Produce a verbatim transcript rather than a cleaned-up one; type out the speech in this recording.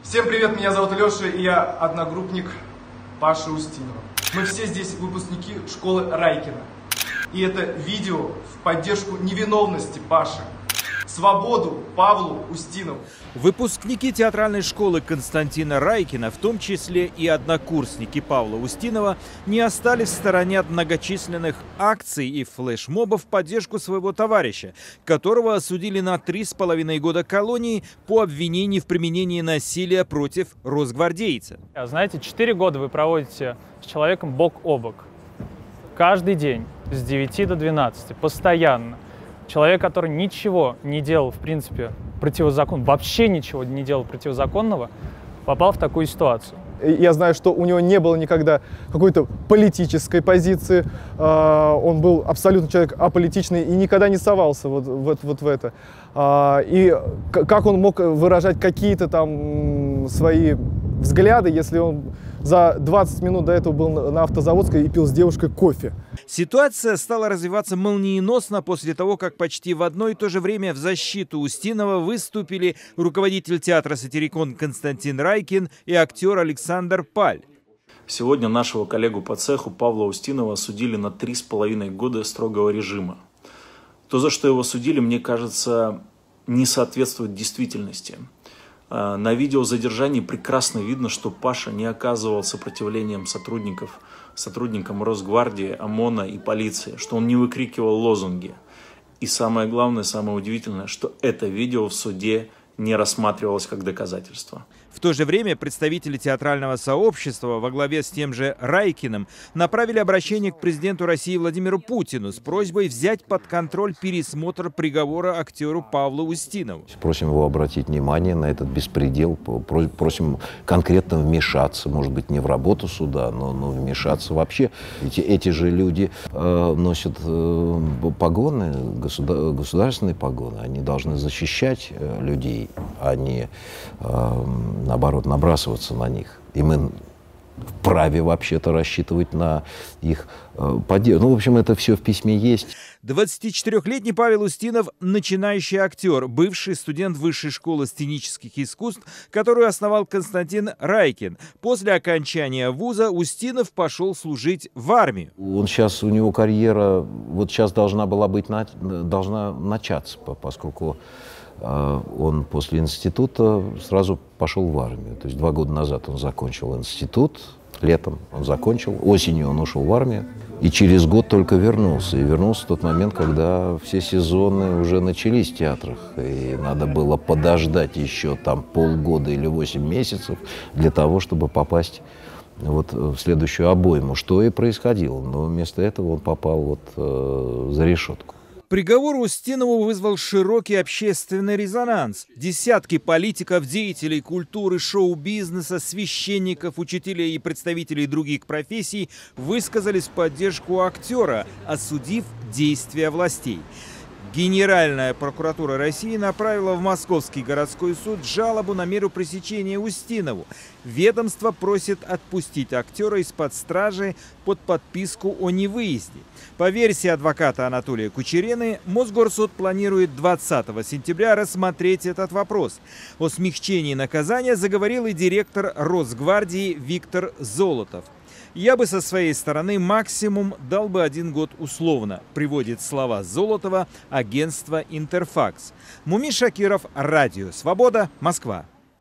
Всем привет, меня зовут Леша, и я одногруппник Паши Устинова. Мы все здесь выпускники школы Райкина. И это видео в поддержку невиновности Паши. Свободу Павлу Устинову. Выпускники театральной школы Константина Райкина, в том числе и однокурсники Павла Устинова, не остались в стороне от многочисленных акций и флешмобов в поддержку своего товарища, которого осудили на три с половиной года колонии по обвинению в применении насилия против росгвардейца. Знаете, четыре года вы проводите с человеком бок о бок. Каждый день с девяти до двенадцати, постоянно. Человек, который ничего не делал, в принципе, противозаконного, вообще ничего не делал противозаконного, попал в такую ситуацию. Я знаю, что у него не было никогда какой-то политической позиции, он был абсолютно человек аполитичный и никогда не совался вот, вот, вот в это. И как он мог выражать какие-то там свои взгляды, если он за двадцать минут до этого был на Автозаводской и пил с девушкой кофе. Ситуация стала развиваться молниеносно после того, как почти в одно и то же время в защиту Устинова выступили руководитель театра «Сатирикон» Константин Райкин и актер Александр Паль. Сегодня нашего коллегу по цеху Павла Устинова осудили на три с половиной года строгого режима. То, за что его судили, мне кажется, не соответствует действительности. На видео задержания прекрасно видно, что Паша не оказывал сопротивлением сотрудников, сотрудникам Росгвардии, ОМОНа и полиции, что он не выкрикивал лозунги. И самое главное, самое удивительное, что это видео в суде не рассматривалось как доказательство. В то же время представители театрального сообщества во главе с тем же Райкиным направили обращение к президенту России Владимиру Путину с просьбой взять под контроль пересмотр приговора актеру Павлу Устинову. Просим его обратить внимание на этот беспредел, просим конкретно вмешаться, может быть, не в работу суда, но, но вмешаться вообще. Эти, эти же люди э, носят э, погоны, государ, государственные погоны, они должны защищать э, людей, а не э, наоборот, набрасываться на них. И мы вправе вообще-то рассчитывать на их э, поддержку. Ну, в общем, это все в письме есть. двадцатичетырёхлетний Павел Устинов – начинающий актер, бывший студент Высшей школы сценических искусств, которую основал Константин Райкин. После окончания вуза Устинов пошел служить в армию. Он сейчас, у него карьера, вот сейчас должна была быть, должна начаться, поскольку он после института сразу пошел в армию. То есть два года назад он закончил институт, летом он закончил, осенью он ушел в армию. И через год только вернулся. И вернулся в тот момент, когда все сезоны уже начались в театрах. И надо было подождать еще там полгода или восемь месяцев для того, чтобы попасть вот в следующую обойму. Что и происходило. Но вместо этого он попал вот э, за решетку. Приговор Устинову вызвал широкий общественный резонанс. Десятки политиков, деятелей культуры, шоу-бизнеса, священников, учителей и представителей других профессий высказались в поддержку актера, осудив действия властей. Генеральная прокуратура России направила в Московский городской суд жалобу на меру пресечения Устинову. Ведомство просит отпустить актера из-под стражи под подписку о невыезде. По версии адвоката Анатолия Кучерены, Мосгорсуд планирует двадцатого сентября рассмотреть этот вопрос. О смягчении наказания заговорил и директор Росгвардии Виктор Золотов. «Я бы со своей стороны максимум дал бы один год условно», приводит слова Золотова агентство «Интерфакс». Мумин Шакиров, Радио Свобода, Москва.